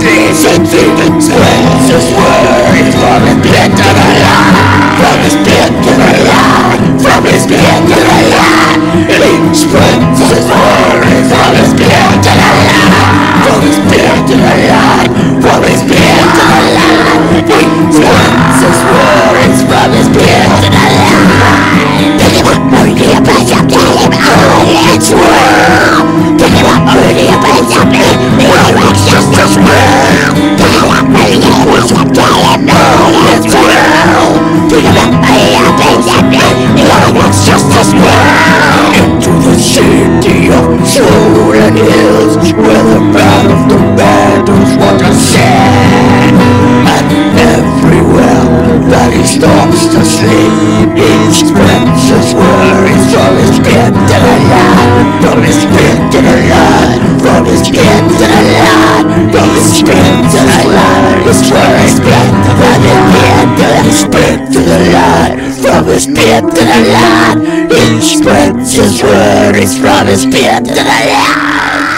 These infident twins is worried from his pit to the land. From his pit to the land. From his pit to the land. Each prince is worried from his pit to the land. From his pit to the land. From his pit to the land. Each prince is worried from his pit to the land. Pick him up, only a bunch of game. Oh, it's world. Pick him up, only a bunch of game. It's just as well. Pick him up, only a bunch of game. Oh, it's world. Pick him up, only a bunch of game. It's just as well. Into the city of stolen hills, where the band of the Meadows want to sing. And everywhere that he stops to sleep, each princess worries from his pit to the land. From his pit to the land. From his pit to the land. From his pit to the land. It's from his pit to the land. From his pit to the land. From his pit to the land. Each princess worries from his pit to the land.